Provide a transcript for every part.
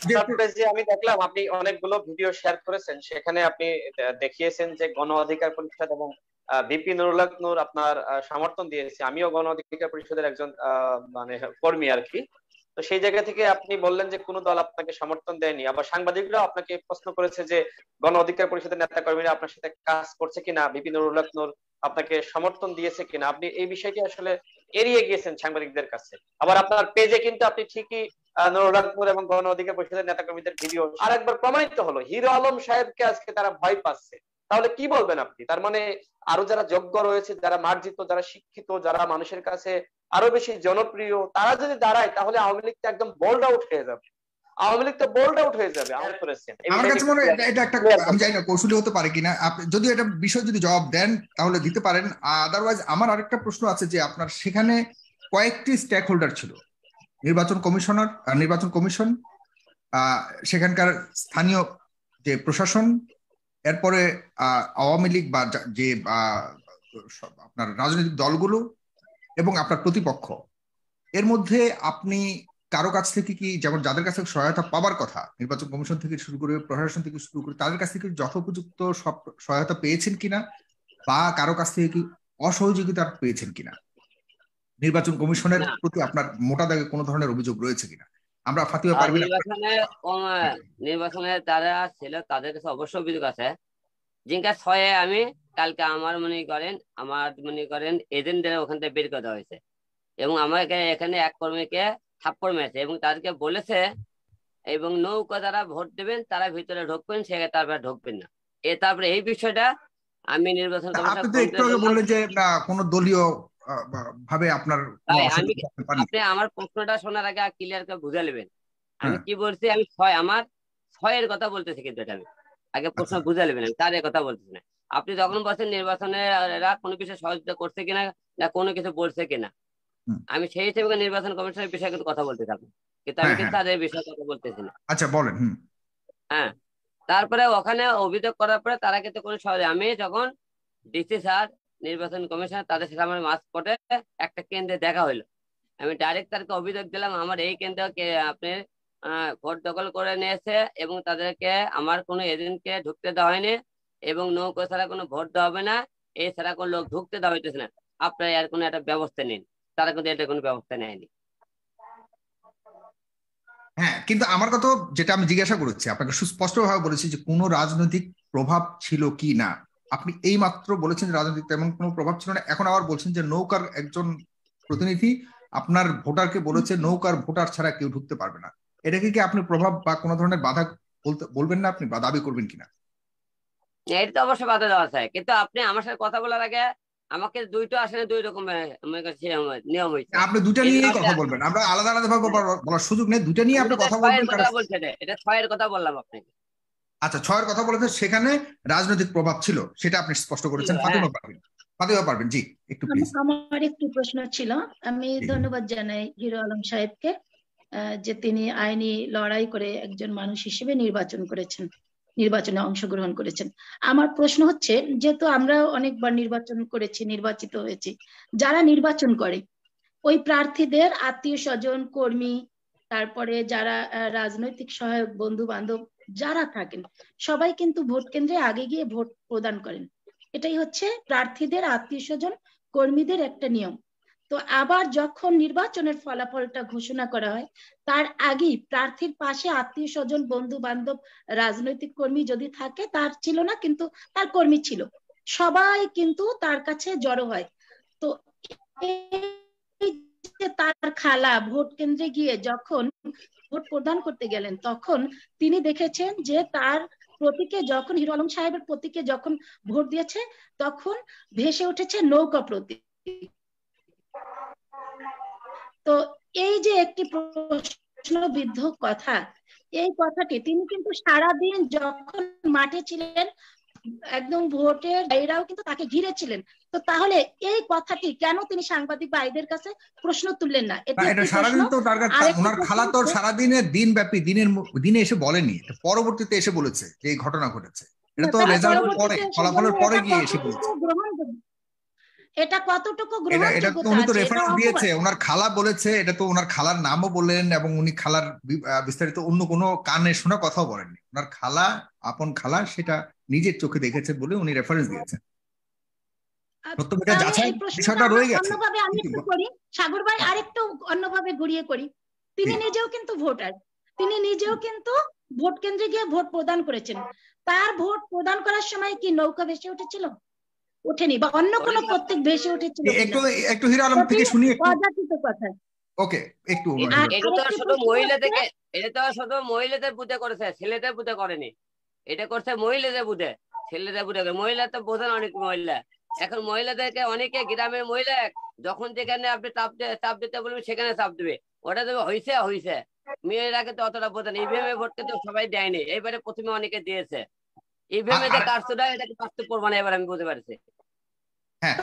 আপনার পেজে আমি দেখলাম আপনি অনেকগুলো ভিডিও শেয়ার করেছেন, সেখানে আপনি দেখিয়েছেন যে গণ অধিকার পরিষদ এবং বিপি নুরুল হক নূর আপনার সমর্থন দিয়েছে। আমিও গণ অধিকার পরিষদের একজন মানে কর্মী আর কি। তো সেই জায়গা থেকে আপনি বললেন যে কোনো দল আপনাকে সমর্থন দেয়নি, আবার সাংবাদিকরাও আপনাকে প্রশ্ন করেছে যে গণ অধিকার পরিষদের নেতা কর্মীরা আপনার সাথে কাজ করছে কিনা, বিপি নুরুল হক নূর আপনাকে সমর্থন দিয়েছে কিনা। আপনি এই বিষয়টি আসলে এড়িয়ে গিয়েছেন সাংবাদিকদের কাছে। আবার আপনার পেজে কিন্তু আপনি ঠিকই নুরুল হক নূর এবং গণ অধিকার পরিষদের নেতা কর্মীদের ভিডিও আরেকবার প্রমাণিত হলো হিরো আলম সাহেবকে আজকে তারা ভয় পাচ্ছে। তাহলে কি বলবেন আপনি? তার মানে আরো যারা যোগ্য রয়েছে, যারা মার্জিত, যারা শিক্ষিত, যারা মানুষের কাছে আরো বেশি জনপ্রিয়, তারা যদি দাঁড়ায় তাহলে আওয়ামী লীগ তো একদম বোল্ড আউট হয়ে যাবে। আওয়ামী লীগ তো বোল্ড আউট হয়ে যাবে। আমার কাছে মনে হয় এটা একটা, আমি জানি না কৌশলী হতে পারে কিনা, আপনি যদি এটা বিষয় যদি জবাব দেন তাহলে দিতে পারেন। আদারওয়াইজ আমার আরেকটা প্রশ্ন আছে যে আপনার সেখানে কয়েকটি স্টেক হোল্ডার ছিল, নির্বাচন কমিশনার, নির্বাচন কমিশন, সেখানকার স্থানীয় যে প্রশাসন, এরপরে আওয়ামী লীগ বা যে আপনার রাজনৈতিক দলগুলো এবং আপনার প্রতিপক্ষ। এর মধ্যে আপনি কারো কাছ থেকে কি, যেমন যাদের কাছে সহায়তা পাবার কথা নির্বাচন কমিশন থেকে শুরু করে প্রশাসন থেকে শুরু করে, তাদের কাছ থেকে যথোপযুক্ত সব সহায়তা পেয়েছেন কিনা, বা কারো কাছ থেকে কি অসহযোগিতা পেয়েছেন কিনা, নির্বাচন কমিশনের প্রতি আপনার মোটা দাগে কোনো ধরনের অভিযোগ রয়েছে কিনা? আমরা ফাতিমা পারভিন নির্বাচনে যারা ছিল তাদের কাছে অবশ্য অভিযোগ আছে। জিঙ্কা 6-এ আমি কালকে আমার মনে করেন এজেন্টদের ওখান থেকে বের করে দেওয়া হয়েছে, এবং আমাকে এখানে এক কর্মীকে থাপ্পড় মেরেছে এবং তাদেরকে বলেছে এবং নৌকা যারা ভোট দেবেন তারা ভিতরে ঢুকবেন, সেখানে তারপরে ঢুকবেন না। তারপরে এই বিষয়টা আমি নির্বাচন বললেন যে কোন দলীয় ভাবে আপনার আপনি আমার প্রশ্নটা শোনার আগে ক্লিয়ার করে বুঝে নেবেন আমি কি বলছি। আমি 6-এর কথা বলতেছি, কিন্তু এটা আমি আগে প্রশ্ন বুঝে নেবেন, আমি তার কথা বলতেছি না। আপনি যখন বলছেন নির্বাচনে এরা কোনো কিছু সহযোগিতা করছে কিনা, না কোনো কিছু বলছে কিনা, আমি সেই হিসেবে নির্বাচন কমিশনের বিষয়ে কিন্তু কথা বলতে থাকবো, কিন্তু আমি কিন্তু তাদের বিষয়ে কথা বলতেছি না। আচ্ছা বলেন। হ্যাঁ, তারপরে ওখানে অভিযোগ করার পরে তারা কিন্তু কোনো সহজে, আমি যখন ডিসি স্যার নির্বাচন কমিশনার তাদের সাথে আমার মাঝপথে একটা কেন্দ্রে দেখা হইলো, আমি ডাইরেক্ট তাদেরকে অভিযোগ দিলাম আমার এই কেন্দ্রে আপনি ভোট দখল করে নিয়েছে এবং তাদেরকে আমার কোনো এজেন্টকে ঢুকতে দেওয়া হয়নি এবং নৌকো ছাড়া কোনো ভোট দেওয়া হবে না, এই ছাড়া কোনো লোক ঢুকতে দেওয়া হইতেছে না, আপনারা এর কোনো একটা ব্যবস্থা নিন। তারা কিন্তু এটা কোনো ব্যবস্থা নেয়নি। হ্যাঁ, কিন্তু আমার কথা যেটা আমি জিজ্ঞাসা করেছি আপনাকে সুস্পষ্টভাবে বলেছি যে কোনো রাজনৈতিক প্রভাব ছিল কি না। আপনি এই মাত্র বলেছেন যে রাজনৈতিক তেমন কোনো প্রভাব ছিল না, এখন আবার বলছেন যে নৌকার একজন প্রতিনিধি আপনার ভোটারকে বলেছে নৌকার ভোটার ছাড়া কেউ ঢুকতে পারবে না। এটাকে কি আপনি প্রভাব বা কোনো ধরনের বাধা বলবেন না আপনি, বা দাবি করবেন কিনা? এটা তো অবশ্যই বাধা দেওয়া যায়, কিন্তু আপনি আমার সাথে কথা বলার আগে আমাকে দুইটা আসলে দুই রকম নিয়ম হয়েছে। আপনি দুটো নিয়েই কথা বলবেন, আমরা আলাদা আলাদা ভাবে বলার সুযোগ নেই, দুটো নিয়ে আপনি কথা বলবেন। এটা 6-এর কথা বললাম আপনাকে। আচ্ছা, 6-এর কথা বলেছেন, সেখানে রাজনৈতিক প্রভাব ছিল সেটা আপনি স্পষ্ট করেছেন। ফাতিমা পারবেন জি, একটু প্লিজ। আমার একটু প্রশ্ন ছিল। আমি ধন্যবাদ জানাই হিরো আলম সাহেবকে যে তিনি আইনি লড়াই করে একজন মানুষ হিসেবে নির্বাচনে অংশগ্রহণ করেছেন। আমার প্রশ্ন হচ্ছে, যেহেতু আমরা অনেকবার নির্বাচন করেছি, নির্বাচিত হয়েছি, যারা নির্বাচন করে ওই প্রার্থীদের আত্মীয় স্বজন, কর্মী, তারপরে যারা রাজনৈতিক সহায়ক, বন্ধু বান্ধব যারা থাকেন, সবাই কিন্তু ভোট কেন্দ্রে আগে গিয়ে ভোট প্রদান করেন। এটাই হচ্ছে প্রার্থীদের আত্মীয় স্বজন, কর্মীদের একটা নিয়ম। তো আবার যখন নির্বাচনের ফলাফলটা ঘোষণা করা হয় তার আগেই প্রার্থীর পাশে আত্মীয় স্বজন, বন্ধু বান্ধব, রাজনৈতিক কর্মী যদি থাকে, তার ছিল না কিন্তু তার কর্মী ছিল, সবাই কিন্তু তার কাছে জড়ো হয়। তো তার খালা ভোট কেন্দ্রে গিয়ে যখন ভোট প্রদান করতে গেলেন তখন তিনি দেখেছেন যে তার প্রতীকে, যখন হিরো আলম সাহেবের প্রতীকে যখন ভোট দিয়েছে তখন ভেসে উঠেছে নৌকা প্রতীক। তো এই যে একটি প্রশ্নবিদ্ধ কথা, এই কথাটি তিনি কিন্তু সারাদিন যখন মাঠে ছিলেন, একদম ভোটের এরাও কিন্তু তাকে ঘিরেছিলেন। তো তাহলে এই কথাটি কেন তিনি সাংবাদিক ভাইদের কাছে প্রশ্ন তুললেন না? এটা সারাদিন তো তার কাছে, ওনার খালা তো সারাদিনের দিনব্যাপী দিনে এসে বলেনি, পরবর্তীতে এসে বলেছে যে এই ঘটনা ঘটেছে। এটা তো রেজাল্ট পরে, ফলাফলের পরে গিয়ে এসে বলেছে। এটা কতটুকু এটা তো গ্রহণযোগ্যতা উনি তো আছে? এটা রেফারেন্স অপবাদ। দিয়েছে, ওনার খালা বলেছে, এটা তো ওনার খালার নামও বললেন এবং উনি খালার বিস্তারিত অন্য কোনো কানে শোনা কথাও বলেননি। ওনার খালা, আপন খালা, সেটা নিজের চোখে দেখেছে বলে উনি রেফারেন্স দিয়েছেন। সত্য মিথ্যা তাহলে যাচাই এই প্রশ্নটা বিষয়টা আমরা রয়ে গেছে। অন্যভাবে আমি একটু করি, সাগর ভাই আরেকটু অন্যভাবে ঘুরিয়ে করি। তিনি নিজেও কিন্তু ভোটার, তিনি নিজেও কিন্তু ভোট কেন্দ্রে গিয়ে ভোট প্রদান করেছেন। তার ভোট প্রদান করার সময় কি নৌকা ভেসে উঠেছিল? ওঠেনি, বা অন্য কোনো প্রত্যেক ভেসে উঠেছিল? একটু একটু হিরো আলম থেকে শুনি একটু। অযাচিত কথা। ওকে, একটু এটা তো শুধু মহিলাদেরকে, এটা তো শুধু মহিলাদের বুঝে করেছে, ছেলেদের বুঝে করেনি। এটা করছে মহিলাদের বুঝে, ছেলেদের বুঝে। মহিলা তো বোঝেন, অনেক মহিলা এখন মহিলাদেরকে অনেকে গ্রামের মহিলা যখন যেখানে আপনি চাপ দিতে বলবেন সেখানে চাপ দিবে, ওটা দেবে হইছে হইছে। মেয়েরাকে তো অতটা বোঝেন। ইভিএম এ ভোট কিন্তু সবাই দেয়নি, এবারে প্রথমে অনেকে দিয়েছে। ইভিএম এ যে কারচুটা, এটাকে বাস্তব করবো না, এবার আমি বুঝতে পারছি। হ্যাঁ,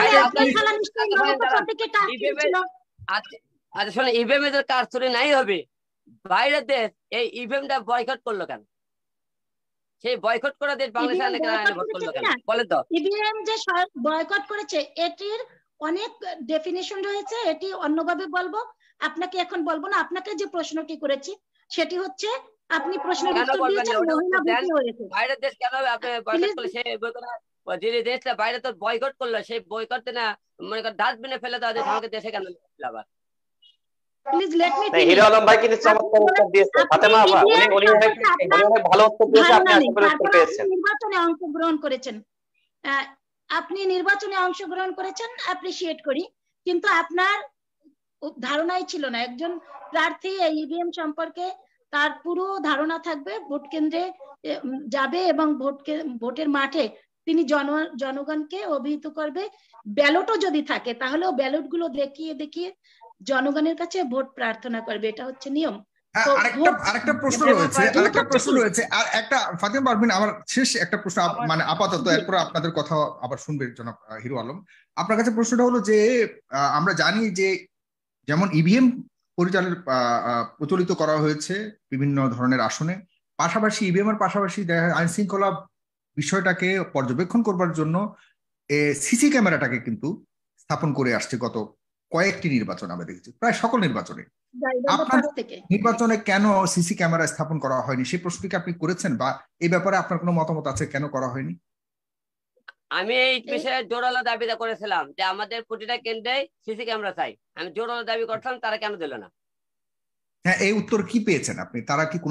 আচ্ছা শোনো, ইভিএম এ কারচুরি নাই হবে, বাইরের দেশ এই ইভিএমটা বয়কট করলো কেন? সেই বয়কট করা দেশ বাংলাদেশে ভোট করলো কেন বলে তো? ইভিএম যে বয়কট করেছে এটির অনেক ডেফিনিশন রয়েছে, এটি অন্যভাবে বলবো, আপনাকে এখন বলবো না। আপনাকে যে প্রশ্নটি করেছি সেটি হচ্ছে, আপনি প্রশ্নের উত্তর দিয়েছেন মহিলা ভোটে হয়েছে। বাইরের দেশ কেন আপনি বয়কট করলে? সেই যে দেশটা বাইরে তো বয়কট করলো, সেই বয়কট না মনে করেন ডাস্টবিনে ফেলে দেওয়া যায়, আমাকে দেশে কেন আবার? Please let me Hero Alam ভাই কিন্তু চমৎকার উত্তর দিয়েছে। ফাতেমা আপা উনি অনেক ভালো উত্তর দিয়েছে, আপনি আশা করি উত্তর পেয়েছেন। নির্বাচনে অংশগ্রহণ করেছেন, আপনি নির্বাচনে অংশগ্রহণ করেছেন, অ্যাপ্রিশিয়েট করি, কিন্তু আপনার ধারণাই ছিল না একজন প্রার্থী এই ইভিএম সম্পর্কে তার পুরো ধারণা থাকবে, ভোট কেন্দ্রে যাবে এবং ভোটের মাঠে তিনি জনগণকে অভিহিত করবে। ব্যালটও যদি থাকে তাহলেও ব্যালট গুলো দেখিয়ে দেখিয়ে জনগণের কাছে ভোট প্রার্থনা করবে, এটা হচ্ছে নিয়ম। আরেকটা প্রশ্ন রয়েছে আর একটা, ফাতেমা পারভিন, আমার শেষ একটা প্রশ্ন, মানে আপাতত, এরপর আপনাদের কথা আবার শুনবে জনাব হিরো আলম। আপনার কাছে প্রশ্নটা হলো যে আমরা জানি যে যেমন ইভিএম প্রচলিত করা হয়েছে বিভিন্ন ধরনের আসনে, পাশাপাশি ইভিএম এর পাশাপাশি আইন শৃঙ্খলা বিষয়টাকে পর্যবেক্ষণ করবার জন্য সিসি ক্যামেরাটাকে কিন্তু স্থাপন করে আসছে গত কয়েকটি নির্বাচন আমরা দেখেছি, প্রায় সকল নির্বাচনে। আপনাদের নির্বাচনে কেন সিসি ক্যামেরা স্থাপন করা হয়নি সেই প্রশ্নটি আপনি করেছেন, বা এই ব্যাপারে আপনার কোনো মতামত আছে কেন করা হয়নি? আমি এই বিষয়ে জোরালো দাবি করেছিলাম যে আমাদের প্রতিটা কেন্দ্রে সিসি ক্যামেরা চাই, আমি জোরালো দাবি করছিলাম, তারা কেন দিল না? হ্যাঁ, এই উত্তর কি পেয়েছেন আপনি? তারা কি কোনো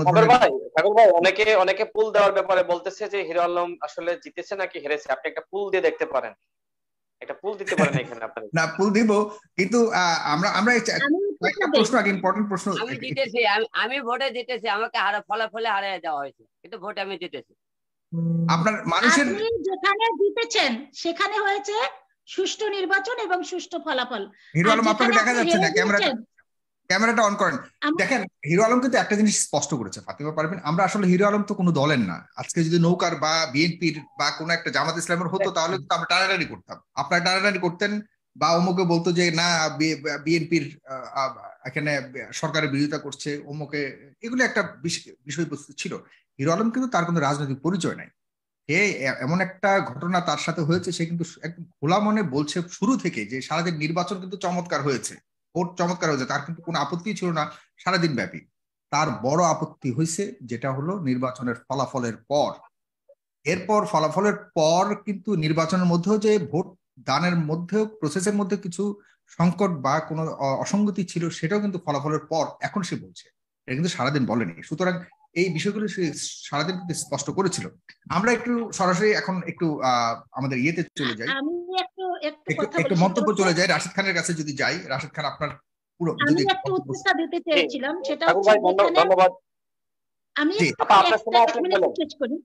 অনেকে পুল দেওয়ার ব্যাপারে বলতেছে যে হিরো আলম আসলে জিতেছে নাকি হেরেছে, আপনি একটা পুল দিয়ে দেখতে পারেন, একটা পুল দিতে পারেন এখানে আপনি। না, পুল দিব, কিন্তু আমরা একটা প্রশ্ন, আগে ইম্পর্টেন্ট প্রশ্ন। আমি জিতেছি, আমি ভোটে জিতেছি, আমাকে ফলাফলে হারিয়ে দেওয়া হয়েছে, কিন্তু ভোটে আমি জিতেছি। আপনার মানুষের যেখানে জিতেছেন সেখানে হয়েছে সুষ্ঠু নির্বাচন এবং সুষ্ঠু ফলাফল। হিরো আলম আপনাকে দেখা যাচ্ছে না, ক্যামেরাটা অন করেন। দেখেন, হিরো আলম কিন্তু একটা জিনিস স্পষ্ট করেছে, ফাতেমা পারবেন, আমরা আসলে হিরো আলম তো কোনো দলের না। আজকে যদি নৌকার বা বিএনপির বা কোনো একটা জামাত ইসলামের হতো তাহলে তো আমরা টানাটানি করতাম, আপনারা টানাটানি করতেন, বা অমুকে বলতো যে না বিএনপির এখানে সরকারের বিরোধিতা করছে, অমুকে, এগুলো একটা বিষয়বস্তু ছিল। হিরো আলম কিন্তু তার কোনো রাজনৈতিক পরিচয় নাই। এমন একটা ঘটনা তার সাথে হয়েছে, সে কিন্তু একদম খোলা মনে বলছে শুরু থেকে যে সারাদিন নির্বাচন কিন্তু চমৎকার হয়েছে, ভোট চমৎকার হয়েছে, তার কিন্তু কোনো আপত্তি ছিল না সারাদিন ব্যাপী। তার বড় আপত্তি হয়েছে যেটা হলো নির্বাচনের ফলাফলের পর। এরপর ফলাফলের পর কিন্তু নির্বাচনের মধ্যেও যে ভোট দানের মধ্যেও প্রসেসের মধ্যে কিছু সংকট বা কোনো অসঙ্গতি ছিল, সেটাও কিন্তু ফলাফলের পর এখন সে বলছে, এটা কিন্তু সারাদিন বলেনি। সুতরাং এই বিষয়গুলো সে সারাদিন কিন্তু স্পষ্ট করেছিল। আমরা একটু সরাসরি এখন একটু আমাদের ইয়েতে চলে যাই, আমি একটু মন্তব্য চলে যাই রাশিদ খানের কাছে। যদি যাই, রাশিদ খান আপনার পুরো যদি একটু উত্তরটা দিতে চেয়েছিলাম, সেটা হচ্ছে ধন্যবাদ। আমি শেষ করি।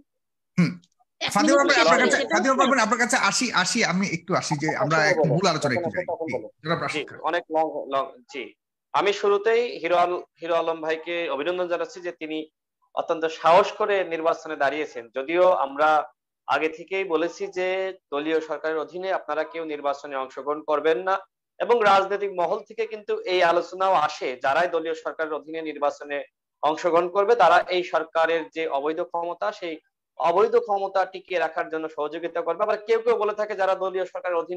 ফাতেমা পারবেন আপনার কাছে আসি আমি একটু আসি যে আমরা একটু মূল আলোচনা একটু যাই। অনেক লং জি, আমি শুরুতেই হিরো আলম ভাইকে অভিনন্দন জানাচ্ছি যে তিনি অত্যন্ত সাহস করে নির্বাচনে দাঁড়িয়েছেন। যদিও আমরা আগে থেকেই বলেছি যে দলীয় সরকারের অধীনে আপনারা কেউ নির্বাচনে অংশগ্রহণ করবেন না, এবং রাজনৈতিক মহল থেকে কিন্তু এই আলোচনাও আসে, যারাই দলীয় সরকারের অধীনে নির্বাচনে অংশগ্রহণ করবে তারা এই সরকারের যে অবৈধ ক্ষমতা, সেই অবৈধ ক্ষমতা টিকিয়ে রাখার জন্য সহযোগিতা করবে। আবার কেউ কেউ বলে থাকে যারা দলীয় সরকারের অধীনে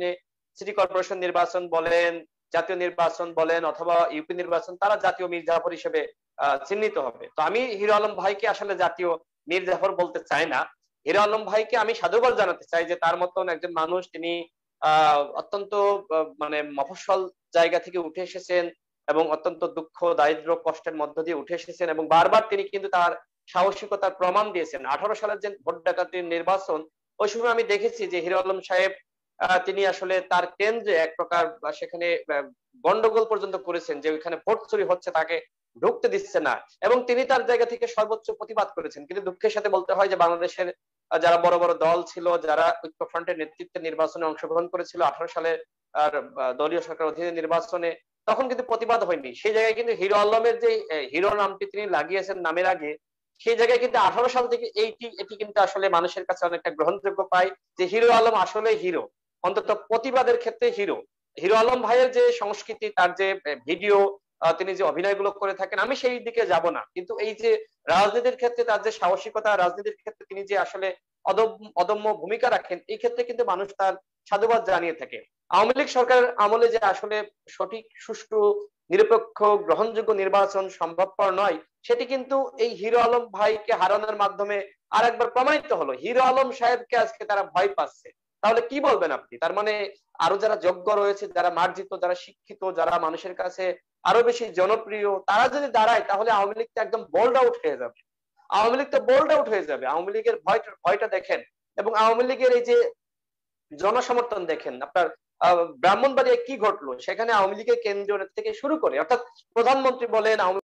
সিটি কর্পোরেশন নির্বাচন বলেন, জাতীয় নির্বাচন বলেন অথবা ইউপি নির্বাচন, তারা জাতীয় মীর জাফর হিসেবে চিহ্নিত হবে। তো আমি হিরো আলম ভাইকে আসলে জাতীয় মীর জাফর বলতে চাই না। হিরো আলম ভাইকে আমি সাধুবাদ জানাতে চাই যে তার মতন একজন মানুষ, তিনি অত্যন্ত মানে মফস্বল জায়গা থেকে উঠে এসেছেন এবং অত্যন্ত দুঃখ দারিদ্র কষ্টের মধ্য দিয়ে উঠে এসেছেন, এবং বারবার তিনি কিন্তু তার সাহসিকতার প্রমাণ দিয়েছেন। 18 সালের যে ভোট ডাকাতির নির্বাচন, ওই সময় আমি দেখেছি যে হিরো আলম সাহেব তিনি আসলে তার কেন্দ্রে এক প্রকার সেখানে গন্ডগোল পর্যন্ত করেছেন, যে ওইখানে ভোট চুরি হচ্ছে, তাকে ঢুকতে দিচ্ছে না, এবং তিনি তার জায়গা থেকে সর্বোচ্চ প্রতিবাদ করেছেন। কিন্তু দুঃখের সাথে বলতে হয় যে বাংলাদেশের যারা বড় বড় দল ছিল, যারা ঐক্যফ্রন্টের নেতৃত্বে নির্বাচনে অংশগ্রহণ করেছিল 18 সালে আর দলীয় সরকার অধীনে নির্বাচনে, তখন কিন্তু প্রতিবাদ হয়নি। সেই জায়গায় কিন্তু হিরো আলমের যে হিরো নামটি তিনি লাগিয়েছেন নামের আগে, সেই জায়গায় কিন্তু 18 সাল থেকে এটি কিন্তু আসলে মানুষের কাছে অনেকটা গ্রহণযোগ্য পায় যে হিরো আলম আসলে হিরো, অন্তত প্রতিবাদের ক্ষেত্রে হিরো। হিরো আলম ভাইয়ের যে সংস্কৃতি, তার যে ভিডিও, তিনি যে অভিনয়গুলো করে থাকেন, আমি সেই দিকে যাব না, কিন্তু এই যে রাজনীতির ক্ষেত্রে তার যে সাহসিকতা, রাজনীতির ক্ষেত্রে তিনি যে আসলে অদম্য ভূমিকা রাখেন, এই ক্ষেত্রে কিন্তু মানুষ তার সাধুবাদ জানিয়ে থাকে। আওয়ামী লীগ সরকারের আমলে যে আসলে সঠিক, সুষ্ঠু, নিরপেক্ষ, গ্রহণযোগ্য নির্বাচন সম্ভবপর নয়, সেটি কিন্তু এই হিরো আলম ভাইকে হারানোর মাধ্যমে আর একবার প্রমাণিত হলো। হিরো আলম সাহেবকে আজকে তারা ভয় পাচ্ছে। তাহলে কি বলবেন আপনি? তার মানে আরো যারা যোগ্য রয়েছে, যারা মার্জিত, যারা শিক্ষিত, যারা মানুষের কাছে আরো বেশি জনপ্রিয়, তারা যদি দাঁড়ায়, তাহলে আওয়ামী লীগ তো একদম বোল্ড আউট হয়ে যাবে। আওয়ামী লীগ তো বোল্ড আউট হয়ে যাবে। আওয়ামী লীগের ভয়টা দেখেন, এবং আওয়ামী লীগের এই যে জনসমর্থন দেখেন। আপনার ব্রাহ্মণবাড়িয়ায় কি ঘটলো, সেখানে আওয়ামী লীগের কেন্দ্রীয় থেকে শুরু করে, অর্থাৎ প্রধানমন্ত্রী বলেন, আওয়ামী